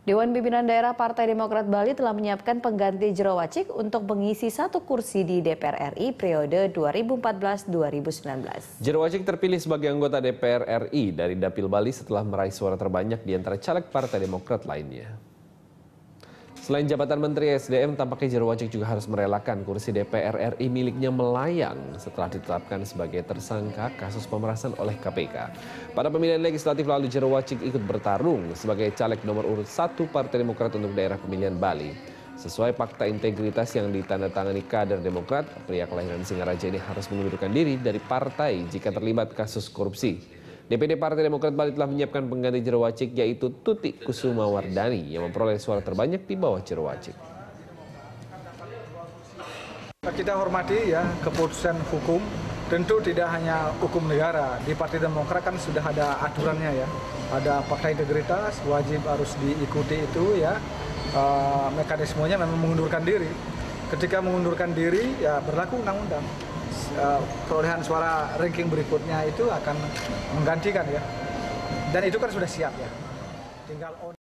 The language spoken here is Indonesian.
Dewan Pimpinan Daerah Partai Demokrat Bali telah menyiapkan pengganti Jero Wacik untuk mengisi 1 kursi di DPR RI periode 2014-2019. Jero Wacik terpilih sebagai anggota DPR RI dari Dapil Bali setelah meraih suara terbanyak di antara caleg Partai Demokrat lainnya. Selain jabatan Menteri SDM, tampaknya Jero Wacik juga harus merelakan kursi DPR RI miliknya melayang setelah ditetapkan sebagai tersangka kasus pemerasan oleh KPK. Pada pemilihan legislatif lalu, Jero Wacik ikut bertarung sebagai caleg nomor urut 1 Partai Demokrat untuk daerah pemilihan Bali. Sesuai fakta integritas yang ditandatangani kader Demokrat, pria kelahiran Singaraja ini harus mengundurkan diri dari partai jika terlibat kasus korupsi. DPD Partai Demokrat Bali telah menyiapkan pengganti Jero Wacik, yaitu Tuti Kusuma Wardani yang memperoleh suara terbanyak di bawah Jero Wacik. Kita hormati ya keputusan hukum, tentu tidak hanya hukum negara. Di Partai Demokrat kan sudah ada aturannya ya, ada fakta integritas, wajib harus diikuti itu ya. Mekanismenya memang mengundurkan diri. Ketika mengundurkan diri ya berlaku undang-undang. Perolehan suara ranking berikutnya itu akan menggantikan ya, dan itu kan sudah siap ya, tinggal